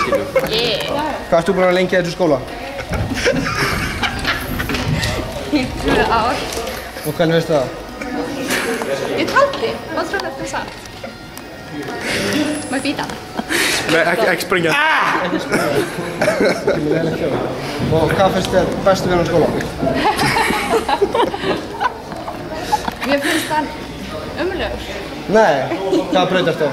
skiljum. Hvað ert þú búin að vera lengi í þessu skóla? Í 2 ár. Og hvernig veistu það? Ég taldi. Vad tror du att du sa? Med bitan. Nei, ekki springa. Ekki springa. Ekki með leiðilegt hjá. Og hvað finnst þér bestu við hann skóla? Mér finnst það ömurlegur. Nei, hvað braut ertu á?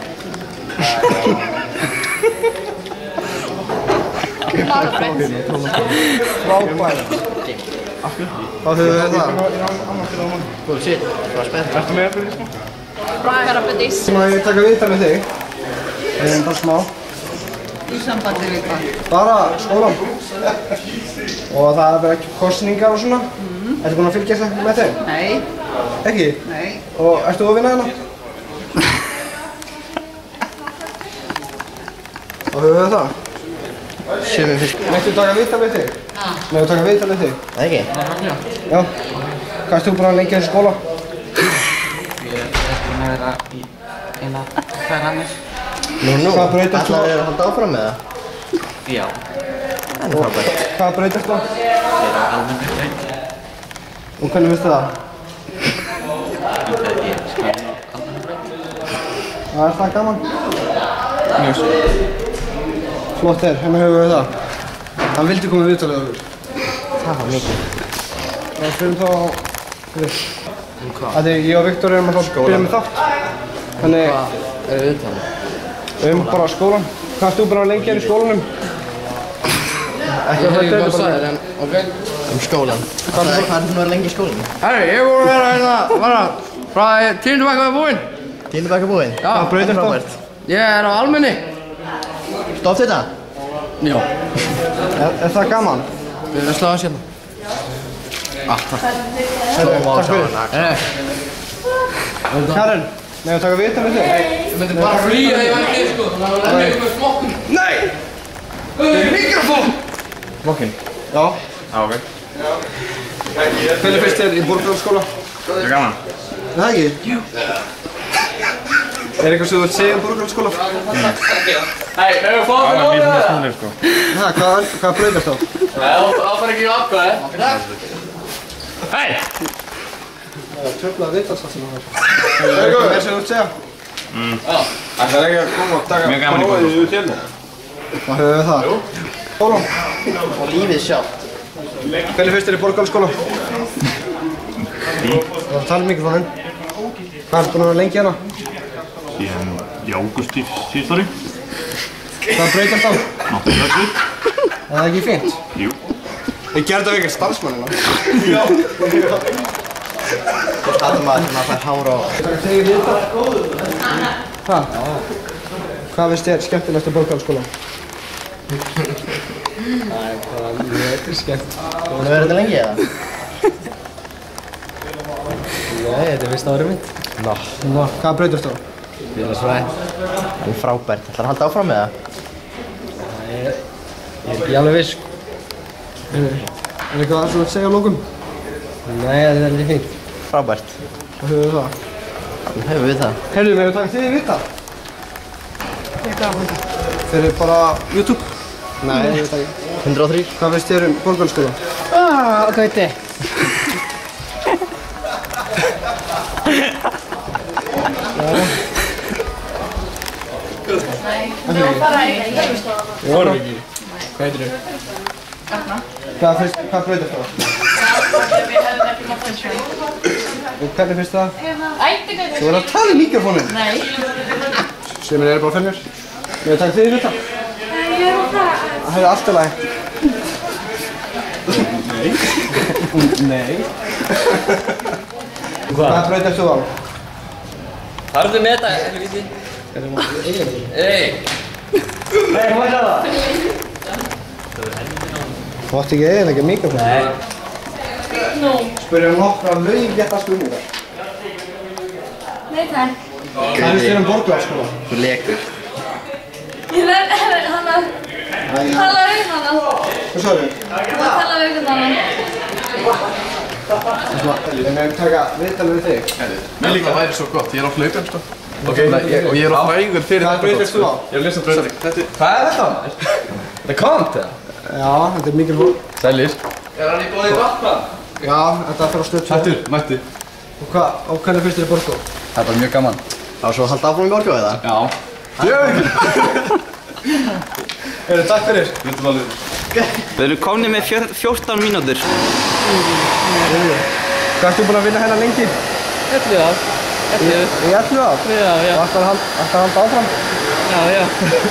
Málabraut. Frábært. Hvað höfum við það? Góð shit, það var spennt. Ertu með fyrir smá? Karapetis. Má ég taka viðtal með þig? Bara smá. Í sambandi við hvað? Bara skólan. Og það verður ekki kosningar og svona. Ertu búin að fylgjast það með þeim? Nei. Ekki? Nei. Og ertu að vinna hérna? Og höfum við það? Sjöfum fisk. Mættu taka viðtal við þig? Mættu taka viðtal við þig? Það ekki? Já. Hvað ert þú búin að lengi í þessu skóla? Ég er búinn að vera í eina 2 annir. Nú. Hvað braut ertu á? Ætlaðu að halda áfram með það? Já. Það er frábært. Hvað braut ertu á? Ég er á almennu braut. Og hvernig finnst þér það? Ég skil á almennu braut. Það er það gaman? Mjög svo. Flott hérna höfum við það. Hann vildi koma í viðtalið okkur. Það var mikið. Það fyrir þá... Því ég og Viktor erum að byrja með þátt. Þannig... Hvað eru viðtalið? Bara skólan. Hvað ert þú bara lengi hérna í skólanum? Ekki að það er bara... Ok. Skólan. Hvað er þú að vera lengi í skólanum? Herri, ég voru að vera hérna, frá 10. bekk var búinn. 10. bekk er búinn? Já. Hvað braut ertu á? Ég er á almenni. Stótt þetta? Já. Er það gaman? Við erum að slá hans hérna. Takk. Takk fyrir. Karen, með að taka viðtal við þig? Ég myndi bara flýja þegar ég var ekki, sko. Það var lemmi ykkur smokkin. Nei! Mikrofón! Smokkin? Já. Ok. Hvernig finnst þér í Borgarholtsskóla? Það er gaman. Það ekki? Jú. Er eitthvað sem þú vilt segja um Borgarholtsskóla? Hei, við erum fóðum Það er mjög snúðlega, sko. Hvað braut ertu á? Það fær ekki í aðkvæði. Hei! Það er tröflað viðtalsfall sem það er. Er eitthvað sem þú vilt segja? Það er ekki að koma og taka prófið í fjölni. Hvað höfum við það? Skólan. Og lífið sjálft. Hvernig finnst þér í Borgarholtsskóla? Það tala mikrofóninn. Hvað ertu búin að vera lengi hérna? Síðan í ágúst í síðust ári. Hvað braut ertu á? Náttúrulega. Er það ekki fínt? Jú. Ég gerði þetta við starfsmannina. Já. Það maður sem að fær hár á... Takk þig í viðtal. Hvað? Hvað finnst þér skemmtilegast í Borgarholtsskóla? Það er bara mjög skemmt. Þú búinn að vera þetta lengi eða? Nei, þetta er fyrsta árið mitt. Hvað braut ertu á? Félagsfræði. Það er frábært. Ætlarðu að halda áfram með það? Ég er ekki alveg viss. Er eitthvað sem þú vilt segja á lokum? Nei, þetta er veldig fínt. Frábært. Hvað höfum við það? Þannig höfum við það. Heyrðu, við hefum takað þig í viðtal. Fyrir bara YouTube? Nei, ég veit ekki. 103. Hvað finnst þér um Borgarholtsskóla? Gauti. Við vorum ekki. Hvað heitir þau? Erna. Hvað braut ertu á? Við hefum ekki mátt að sjá. Og hvernig finnst það? Ætti gauti. Þú verður að tala í mikrofóninn. Nei. Sumir eru bara fennir. Við hefum takað þig í viðtal. Nei, ég er á það. Það hefur allt í lagi. Nei. Hvað braut ertu á? Harðu með þetta, helviti. Hey! Nei, hvað er það? Þú átti ekki eiginlega mikrofón. Nei. Nú. Spurja nokkra laugétta spurningar. Nei, takk. Hvað finnst þér um Borgarholtsskóla? Þú lekur. Ég verð hana. Tala við hana. Hvað sagði þau? Tala við hana. En við taka viðtal við þig. Mér líka væri svo gott, ég er á hlaupum, sko. Ok, og ég frægur fyrir þetta. Hvað breytist þú á? Ég er að lesa breyting. Hvað er þetta? Þetta er kant, eða? Já, þetta er mikrofón. Sælir. Hann í góði vatna? Já, þetta fer á stöð 2. Hættur, mættu. Og hvernig finnst þér í Borgó? Það er bara mjög gaman. Það var svo að halda áfram í Borgó eða? Já. Takk fyrir. Við erum komnið með 14 mínútur. Hvað ertu búin að vinna hérna lengi? 11 ár. 11. Í 11 ár? Já. Og ætlar að halda áfram? Já.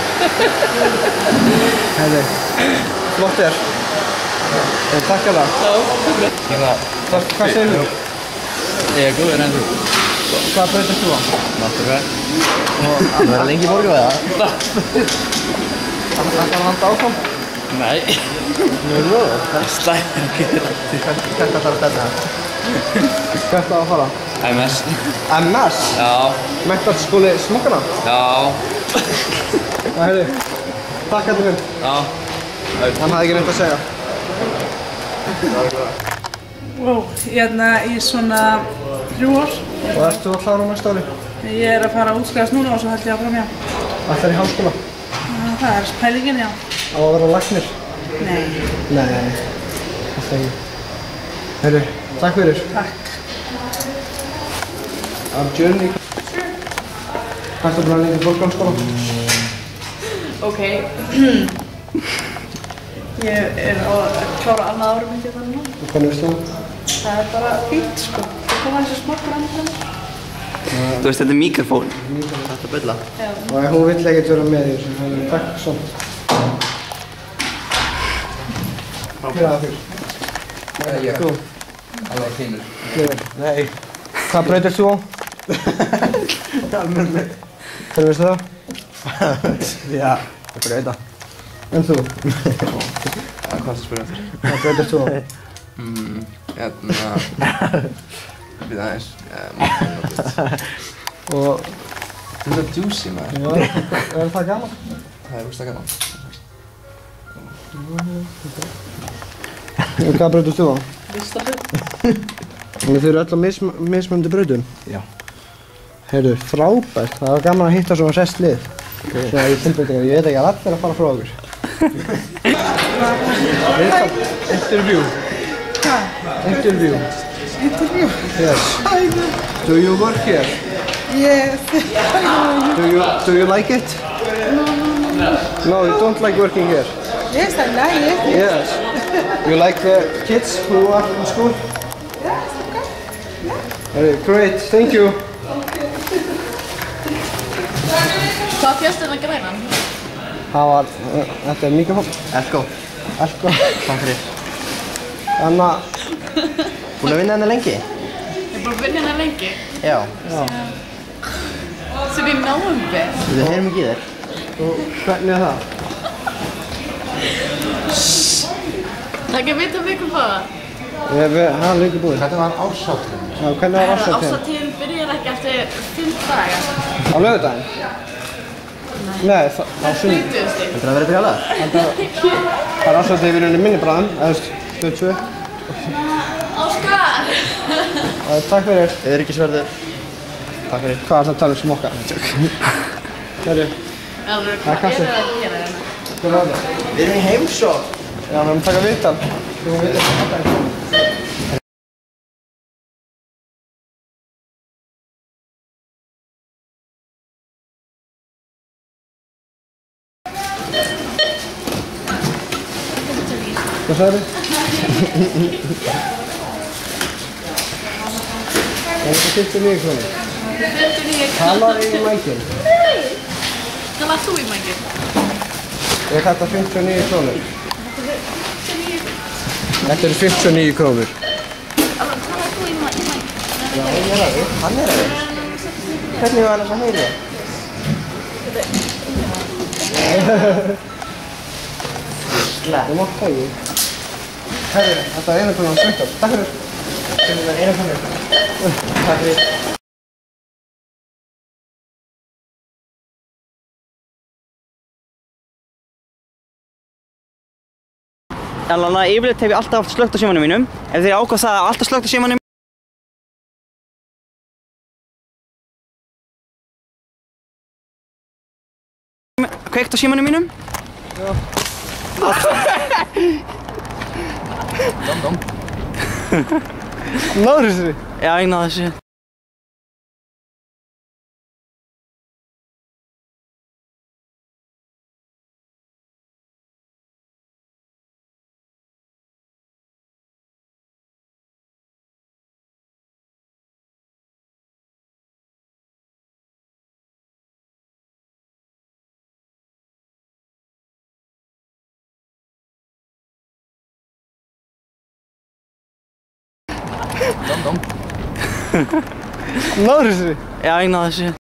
Heiði, flott þér. Takk alveg. Hvað segir þú? Ég er góður enn þú. Hvað breytist þú á? Náttúrulega. Það verður lengi í Borgó eða? Ætlar að halda áfram? Nei. Nú, Slæmur getur þetta. Hvert ætlar að stefna? Hvert ætlar að fara? MS. MS? Já. Menntaskóli Smokkana? Já. Heiði, takk allir minn. Já. Hann hafði ekki neitt að segja. Ég er svona 3 ár. Og ert þú að klára næsta ári? Ég er að fara að útskrifast núna og svo held ég áfram, já. Ætlar í háskóla? Það er pælingin, já. Á að vera læknir? Nei. Nei, alltaf ekki. Heiði, takk fyrir. Takk. Our journey. Hvað ertu búin að lengi í Borgarskóla? Ok. Ég er að klára annað ári myndi ég þannig nú. Og hvernig veist þú? Það er bara fínt, sko. Það koma þessi smokkur annað. Þú veist, þetta er mikrofón. Þetta er bylla. Og hún vill ekkert vera með því, þannig að takk svona. Fyrir það fyrir. Þú? Alveg fínur. Nei. Hvað breytist þú á? Almenni. Hvernig veistu það? Já, ég bara veit það. En þú? Hvað er það að spyrja eftir? Hvað breytist þú á? Við aðeins. Og... Þetta er juicy, maður. Já, er það gaman? Það er úrst gaman. Og hvað breytist þú á? Listaböð. Þið eru öll á mismunandi brautum? Já. Heyrðu, frábært. Það var gaman að hitta svona sest lið. Svona í tilbreytingar. Ég veit ekki að allir að fara frá okkur. Interview. Interview. Interview? Yes. Do you work here? Yes. Do you like it? No, you don't like working here? Yes, I like it. Yes. You like the kids who are in school? Yes, okay. Great, thank you. Hvað fyrst er það grænan? Það var, þetta er mikrofón. Elko. Elko. Takk fyrir. Þannig að... Búin að vinna henni lengi? Ég er búin að vinna hérna lengi. Já. Sem í nóvember. Við heyrum ekki í þér. Og hvernig er það? Það ekki að vita mikrofóna. Það er lengi búinn. Hvernig var árshátíðin? Já, hvernig var árshátíðin? Árshátíðin byrjar ekki eftir 5 daga. Á laugardaginn? Nei, á sunnudaginn. 30. Heldur það að vera brjálað? Það er árshátíð í vinnunni minni bræðan, eða stöð 2. Óskar! Takk fyrir. Öryggissverður. Takk fyrir. Hvað er það að tala um smokka? Herri, Hvað er kassi. það að gera hérna? hvað er það? Við erum í heimsókn. Já, við erum að taka viðtal. Við erum að viðtal sem þetta. Hvað sagði þið? Það er þetta 59 krónur. 59 Talaðu í mækinn. Talar þú í mækinn? Er þetta 59 krónur? Þetta eru 59 krónur. Talar þú í mækinn? Já, ég er að við. Hann er að við. Hvernig var hann að heyra? Þú mátt það ekki. Herri, þetta er 1 krónu að 17. Takk fyrir. Þetta er 1 krónu. Takk fyrir. Alveg, yfirleitt hef ég alltaf haft slökkt á símanum mínum. Ef þið ákvað það að alltaf slökkt á símanum kveikt á símanum mínum? Já. Náður þessu? Já, ég náði þessu. Náður þessu? Já, ég náði þessu.